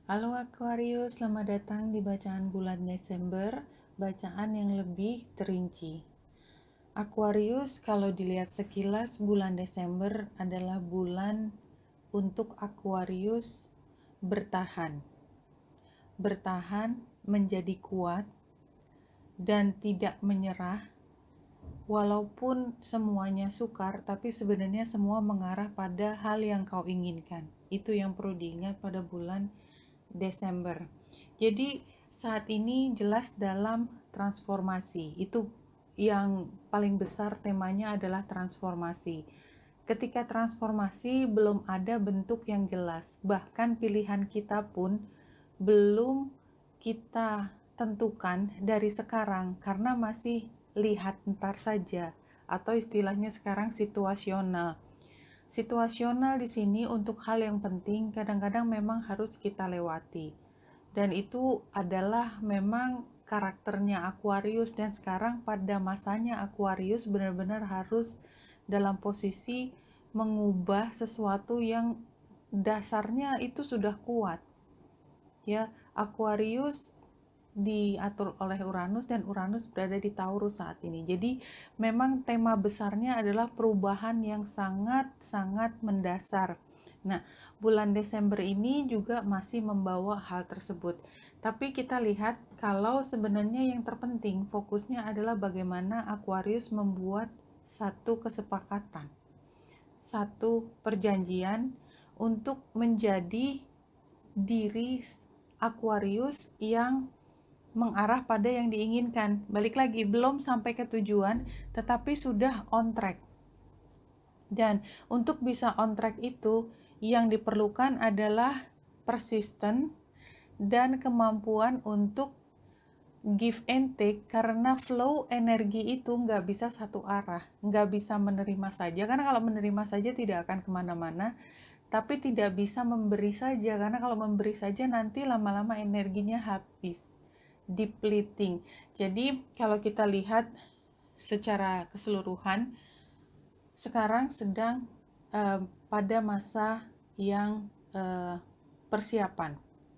Halo Aquarius, selamat datang di bacaan bulan Desember, bacaan yang lebih terinci. Aquarius, kalau dilihat sekilas, bulan Desember adalah bulan untuk Aquarius bertahan. Bertahan, menjadi kuat, dan tidak menyerah. Walaupun semuanya sukar, tapi sebenarnya semua mengarah pada hal yang kau inginkan. Itu yang perlu diingat pada bulan Desember. Jadi saat ini jelas dalam transformasi. Itu yang paling besar, temanya adalah transformasi. Ketika transformasi belum ada bentuk yang jelas, bahkan pilihan kita pun belum kita tentukan dari sekarang karena masih lihat ntar saja, atau istilahnya sekarang situasional. Situasional di sini untuk hal yang penting kadang-kadang memang harus kita lewati. Dan itu adalah memang karakternya Aquarius, dan sekarang pada masanya Aquarius benar-benar harus dalam posisi mengubah sesuatu yang dasarnya itu sudah kuat. Ya, Aquarius diatur oleh Uranus dan Uranus berada di Taurus saat ini. Jadi memang tema besarnya adalah perubahan yang sangat-sangat mendasar. Nah, bulan Desember ini juga masih membawa hal tersebut. Tapi kita lihat kalau sebenarnya yang terpenting fokusnya adalah bagaimana Aquarius membuat satu kesepakatan, satu perjanjian untuk menjadi diri Aquarius yang mengarah pada yang diinginkan. Balik lagi, belum sampai ke tujuan, tetapi sudah on track. Dan untuk bisa on track itu, yang diperlukan adalah persisten dan kemampuan untuk give and take, karena flow energi itu nggak bisa satu arah, nggak bisa menerima saja, karena kalau menerima saja tidak akan kemana-mana, tapi tidak bisa memberi saja, karena kalau memberi saja nanti lama-lama energinya habis, depleting. Jadi kalau kita lihat secara keseluruhan, sekarang sedang pada masa yang persiapan.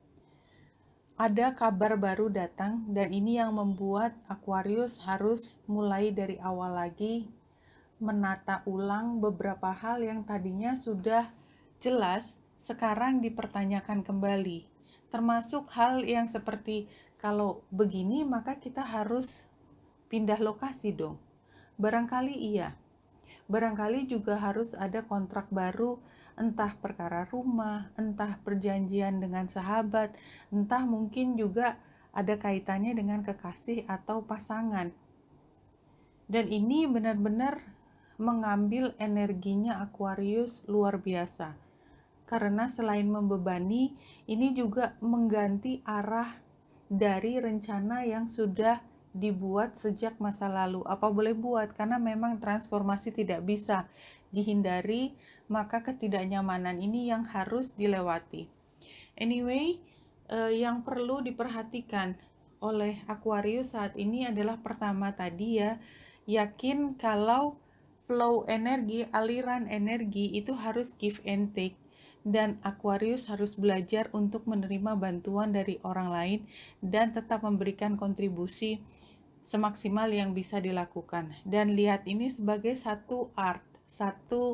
Ada kabar baru datang, dan ini yang membuat Aquarius harus mulai dari awal lagi, menata ulang beberapa hal yang tadinya sudah jelas, sekarang dipertanyakan kembali. Termasuk hal yang seperti, kalau begini maka kita harus pindah lokasi dong. Barangkali iya. Barangkali juga harus ada kontrak baru, entah perkara rumah, entah perjanjian dengan sahabat, entah mungkin juga ada kaitannya dengan kekasih atau pasangan. Dan ini benar-benar mengambil energinya Aquarius luar biasa. Karena selain membebani, ini juga mengganti arah dari rencana yang sudah dibuat sejak masa lalu. Apa boleh buat, karena memang transformasi tidak bisa dihindari, maka ketidaknyamanan ini yang harus dilewati. Anyway, yang perlu diperhatikan oleh Aquarius saat ini adalah pertama tadi ya, yakin kalau flow energi, aliran energi itu harus give and take, dan Aquarius harus belajar untuk menerima bantuan dari orang lain dan tetap memberikan kontribusi semaksimal yang bisa dilakukan. Dan lihat ini sebagai satu art, satu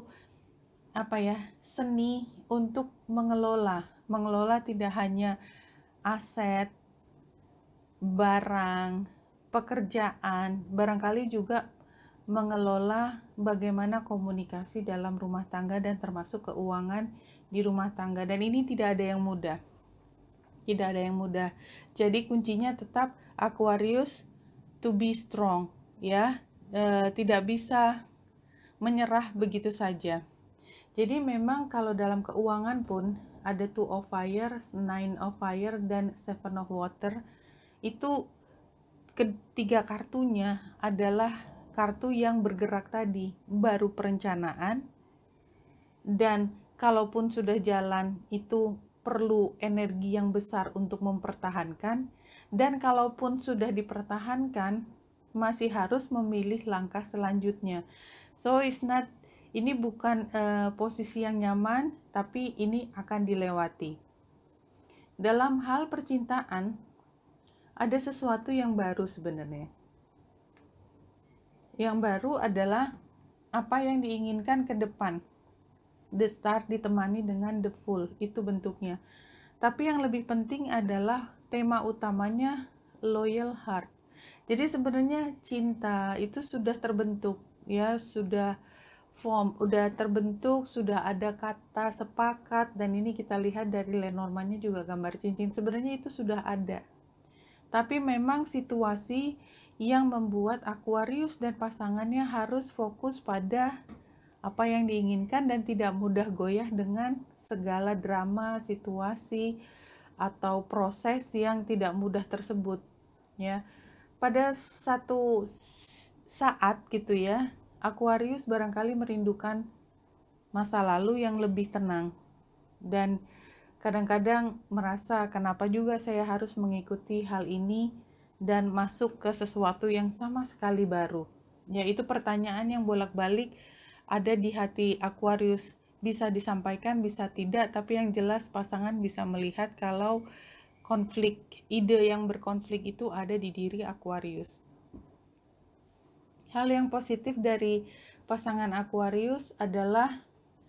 seni untuk mengelola tidak hanya aset, barang, pekerjaan, barangkali juga mengelola bagaimana komunikasi dalam rumah tangga dan termasuk keuangan di rumah tangga. Dan ini tidak ada yang mudah. Tidak ada yang mudah. Jadi kuncinya tetap Aquarius to be strong, ya. Tidak bisa menyerah begitu saja. Jadi memang kalau dalam keuangan pun ada Two of Fire, Nine of Fire, dan Seven of Water. Itu ketiga kartunya adalah kartu yang bergerak tadi, baru perencanaan, dan kalaupun sudah jalan itu perlu energi yang besar untuk mempertahankan, dan kalaupun sudah dipertahankan masih harus memilih langkah selanjutnya. So it's not, ini bukan posisi yang nyaman, tapi ini akan dilewati. dalam hal percintaan ada sesuatu yang baru sebenarnya. Yang baru adalah apa yang diinginkan ke depan. The start ditemani dengan the full, itu bentuknya. Tapi yang lebih penting adalah tema utamanya loyal heart. Jadi sebenarnya cinta itu sudah terbentuk, ya, sudah udah terbentuk, sudah ada kata sepakat, dan ini kita lihat dari Lenormandnya juga gambar cincin. Sebenarnya itu sudah ada. Tapi memang situasi yang membuat Aquarius dan pasangannya harus fokus pada apa yang diinginkan dan tidak mudah goyah dengan segala drama, situasi, atau proses yang tidak mudah tersebut, ya. Pada satu saat gitu ya, Aquarius barangkali merindukan masa lalu yang lebih tenang, dan kadang-kadang merasa kenapa juga saya harus mengikuti hal ini dan masuk ke sesuatu yang sama sekali baru. Ya, itu pertanyaan yang bolak-balik ada di hati Aquarius. Bisa disampaikan, bisa tidak, tapi yang jelas pasangan bisa melihat kalau konflik, ide yang berkonflik itu ada di diri Aquarius. Hal yang positif dari pasangan Aquarius adalah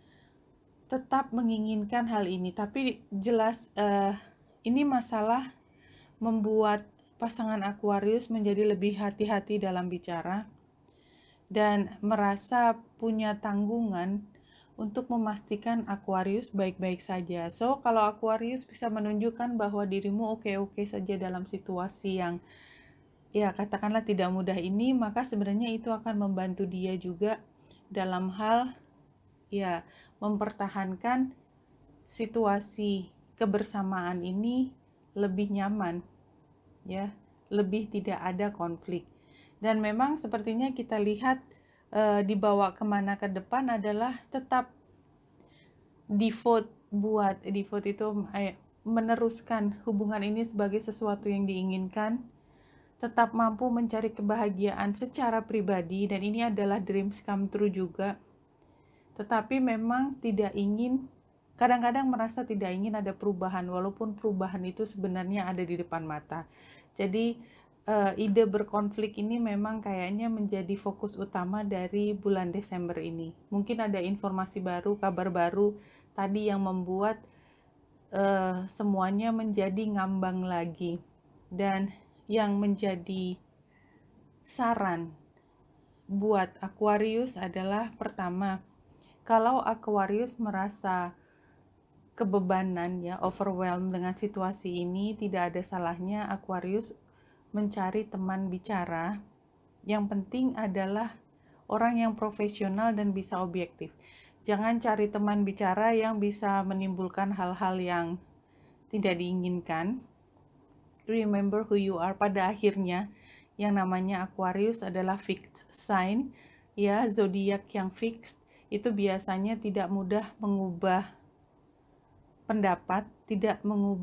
tetap menginginkan hal ini, tapi jelas ini masalah membuat pasangan Aquarius menjadi lebih hati-hati dalam bicara dan merasa punya tanggungan untuk memastikan Aquarius baik-baik saja. So, kalau Aquarius bisa menunjukkan bahwa dirimu oke-oke saja dalam situasi yang ya katakanlah tidak mudah ini, maka sebenarnya itu akan membantu dia juga dalam hal ya mempertahankan situasi kebersamaan ini lebih nyaman, ya, lebih tidak ada konflik. Dan memang sepertinya kita lihat dibawa kemana ke depan adalah tetap devote itu meneruskan hubungan ini sebagai sesuatu yang diinginkan, tetap mampu mencari kebahagiaan secara pribadi, dan ini adalah dreams come true juga. Tetapi memang tidak ingin, kadang-kadang merasa tidak ingin ada perubahan, walaupun perubahan itu sebenarnya ada di depan mata. Jadi ide berkonflik ini memang kayaknya menjadi fokus utama dari bulan Desember ini. Mungkin ada informasi baru, kabar baru tadi yang membuat semuanya menjadi ngambang lagi. Dan yang menjadi saran buat Aquarius adalah pertama, kalau Aquarius merasa kebebanan, ya, overwhelmed dengan situasi ini, tidak ada salahnya Aquarius mencari teman bicara. Yang penting adalah orang yang profesional dan bisa objektif. Jangan cari teman bicara yang bisa menimbulkan hal-hal yang tidak diinginkan. Remember who you are. Pada akhirnya yang namanya Aquarius adalah fixed sign, ya, zodiak yang fixed itu biasanya tidak mudah mengubah pendapat, tidak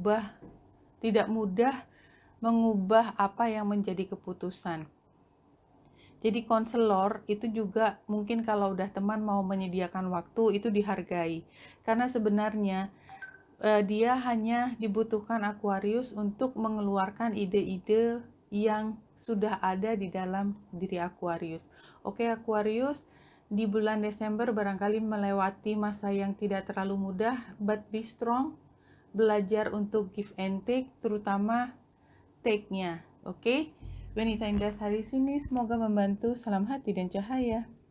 mudah mengubah apa yang menjadi keputusan. Jadi konselor itu juga mungkin kalau udah teman mau menyediakan waktu itu dihargai, karena sebenarnya dia hanya dibutuhkan Aquarius untuk mengeluarkan ide-ide yang sudah ada di dalam diri Aquarius. Oke, Aquarius, di bulan Desember barangkali melewati masa yang tidak terlalu mudah, but be strong. Belajar untuk give and take, terutama take-nya. Oke? Wanita Indah hari sini semoga membantu. Salam hati dan cahaya.